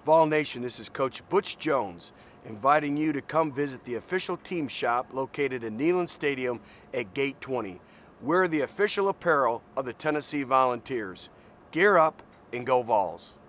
Vol Nation, this is Coach Butch Jones inviting you to come visit the official team shop located in Neyland Stadium at Gate 20. We're the official apparel of the Tennessee Volunteers. Gear up and go Vols.